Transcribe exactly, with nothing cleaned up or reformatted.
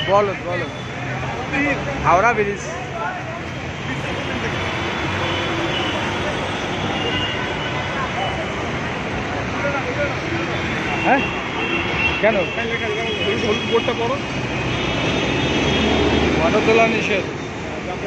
বলো বলো হাওড়া ব্রিজ। হ্যাঁ কেন বোর্ডটা পড়ো, ফটো তোলা নিষেধ।